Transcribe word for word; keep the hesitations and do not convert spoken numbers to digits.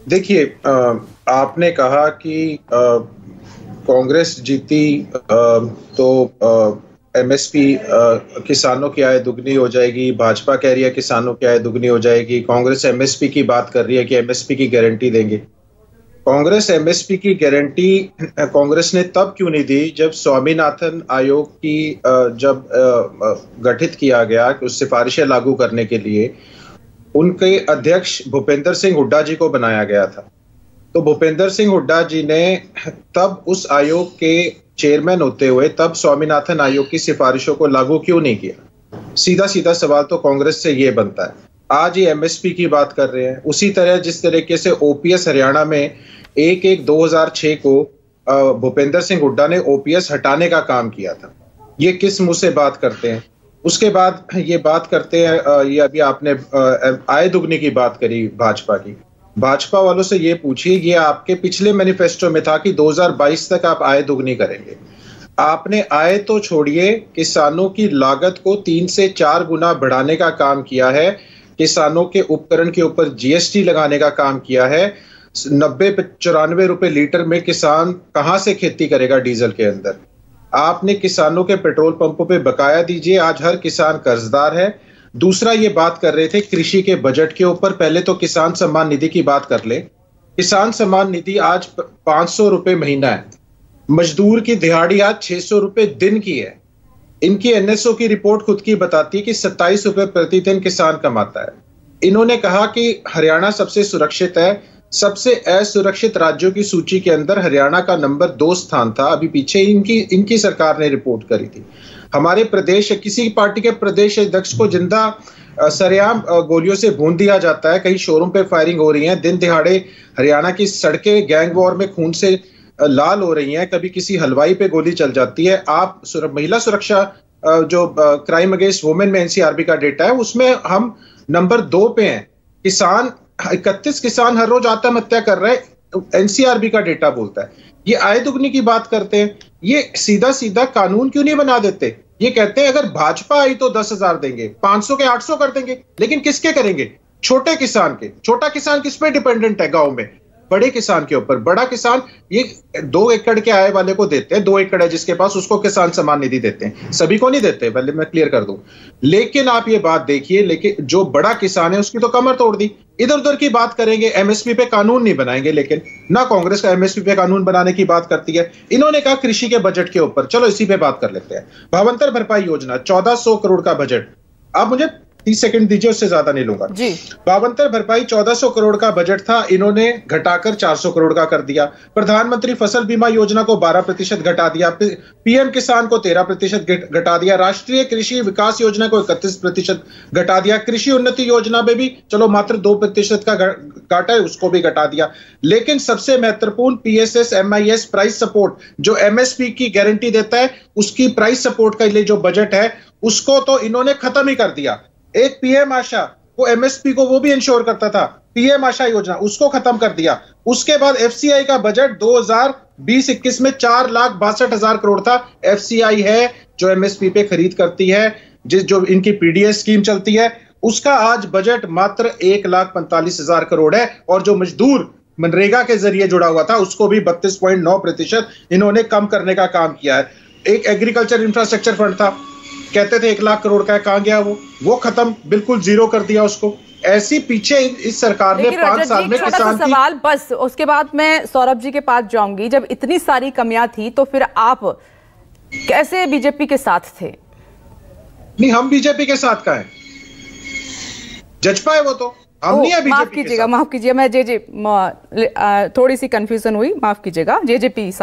देखिए, आपने कहा कि कांग्रेस जीती तो एमएसपी किसानों की आय दुगनी हो जाएगी, भाजपा कह रही है किसानों की आय दुगनी हो जाएगी, कांग्रेस एमएसपी की बात कर रही है कि एमएसपी की गारंटी देंगे। कांग्रेस एमएसपी की गारंटी कांग्रेस ने तब क्यों नहीं दी जब स्वामीनाथन आयोग की जब गठित किया गया कि उस सिफारिशें लागू करने के लिए उनके अध्यक्ष भूपेंद्र सिंह हुड्डा जी को बनाया गया था। तो भूपेंद्र सिंह हुड्डा जी ने तब उस आयोग के चेयरमैन होते हुए तब स्वामीनाथन आयोग की सिफारिशों को लागू क्यों नहीं किया? सीधा सीधा सवाल तो कांग्रेस से ये बनता है। आज ये एमएसपी की बात कर रहे हैं, उसी तरह जिस तरीके से ओपीएस हरियाणा में एक एक दो हज़ार छह को भूपेंद्र सिंह हुड्डा ने ओपीएस हटाने का काम किया था। ये किस मुंह से बात करते हैं? उसके बाद ये बात करते हैं, ये अभी आपने आय दुगनी की बात करी भाजपा की। भाजपा वालों से ये पूछिए, ये आपके पिछले मैनिफेस्टो में था कि दो हज़ार बाईस तक आप आय दुगनी करेंगे। आपने आय तो छोड़िए, किसानों की लागत को तीन से चार गुना बढ़ाने का काम किया है, किसानों के उपकरण के ऊपर जीएसटी लगाने का काम किया है। नब्बे चौरानवे रुपए लीटर में किसान कहां से खेती करेगा डीजल के अंदर? आपने किसानों के पेट्रोल पंपों पे बकाया दीजिए, आज हर किसान कर्जदार है। दूसरा, ये बात कर रहे थे कृषि के बजट के ऊपर, पहले तो किसान सम्मान निधि की बात कर ले। किसान सम्मान निधि आज पांच सौ रुपए महीना है, मजदूर की दिहाड़ी आज छह सौ रुपए दिन की है। इनकी एनएसओ की रिपोर्ट खुद की बताती है कि सत्ताईस रुपए प्रतिदिन किसान कमाता है। इन्होंने कहा कि हरियाणा सबसे सुरक्षित है, सबसे असुरक्षित राज्यों की सूची के अंदर हरियाणा का नंबर दो स्थान था। अभी पीछे इनकी इनकी सरकार ने रिपोर्ट करी थी। हमारे प्रदेश, किसी पार्टी के प्रदेश अध्यक्ष को जिंदा सरेआम गोलियों से भून दिया जाता है, कहीं शोरूम पे फायरिंग हो रही है, दिन दिहाड़े हरियाणा की सड़कें गैंग वॉर में खून से लाल हो रही हैं, कभी किसी हलवाई पे गोली चल जाती है। आप सुर, महिला सुरक्षा जो क्राइम अगेंस्ट वुमेन में एनसीआरबी का डेटा है, उसमें हम नंबर दो पे हैं। किसान इकतीस किसान हर रोज आत्महत्या कर रहे हैं, एनसीआरबी का डेटा बोलता है। ये आय दुगनी की बात करते हैं, ये सीधा सीधा कानून क्यों नहीं बना देते? ये कहते हैं अगर भाजपा आई तो दस हजार देंगे, पांच सौ के आठ सौ कर देंगे, लेकिन किसके करेंगे? छोटे किसान के। छोटा किसान किस पे डिपेंडेंट है गांव में? बड़े किसान के ऊपर। बड़ा किसान ये दो एकड़ के आय वाले को देते हैं, दो एकड़ है जिसके पास, उसको किसान सम्मान निधि देते हैं, सभी को नहीं देते, पहले मैं क्लियर कर दूं। लेकिन आप ये बात देखिए, लेकिन जो बड़ा किसान है उसकी तो कमर तोड़ दी। इधर उधर की बात करेंगे, एमएसपी पे कानून नहीं बनाएंगे, लेकिन ना कांग्रेस का एमएसपी पे कानून बनाने की बात करती है। इन्होंने कहा कृषि के बजट के ऊपर, चलो इसी पे बात कर लेते हैं। भावांतर भरपाई योजना, चौदह सौ करोड़ का बजट। आप मुझे तीस सेकंड दीजिए, उससे ज्यादा नहीं लूंगा जी। भावांतर भरपाई चौदह सौ करोड़ का बजट था, इन्होंने घटाकर चार सौ करोड़ का कर दिया। प्रधानमंत्री फसल बीमा योजना को बारह प्रतिशत घटा दिया, पीएम किसान को तेरह प्रतिशत घटा दिया, राष्ट्रीय कृषि विकास योजना को इकतीस प्रतिशत घटा दिया, कृषि उन्नति योजना में भी चलो मात्र दो प्रतिशत का घाटा है, उसको भी घटा दिया। लेकिन सबसे महत्वपूर्ण पीएसएस एमआईएस प्राइस सपोर्ट, जो एमएसपी की गारंटी देता है, उसकी प्राइस सपोर्ट का लिए जो बजट है, उसको तो इन्होंने खत्म ही कर दिया। एक पीएम आशा, वो एमएसपी को वो भी इंश्योर करता था, पीएम आशा योजना, उसको खत्म कर दिया। उसके बाद एफसीआई का बजट दो हज़ार बीस इक्कीस में चार लाख बासठ हजार करोड़ था। एफसीआई है जो एमएसपी पे खरीद करती है, जिस जो इनकी पीडीएस स्कीम चलती है, उसका आज बजट मात्र एक लाख पैंतालीस हजार करोड़ है। और जो मजदूर मनरेगा के जरिए जुड़ा हुआ था, उसको भी बत्तीस पॉइंट नौ प्रतिशत इन्होंने कम करने का काम किया है। एक एग्रीकल्चर इंफ्रास्ट्रक्चर फंड था, कहते थे एक लाख करोड़ का, कहां गया वो? वो खत्म, बिल्कुल जीरो कर दिया उसको। ऐसी पीछे इस सरकार ने पांच साल में किसान की... सवाल बस, उसके बाद मैं सौरभ जी के पास जाऊंगी। जब इतनी सारी कमियां थी तो फिर आप कैसे बीजेपी के साथ थे? नहीं, हम बीजेपी के साथ का है, जजपा है वो तो, हम नहीं है बीजेपी। माफ कीजिएगा, माफ कीजिए, मैं जे जे थोड़ी सी कंफ्यूजन हुई, माफ कीजिएगा। जेजेपी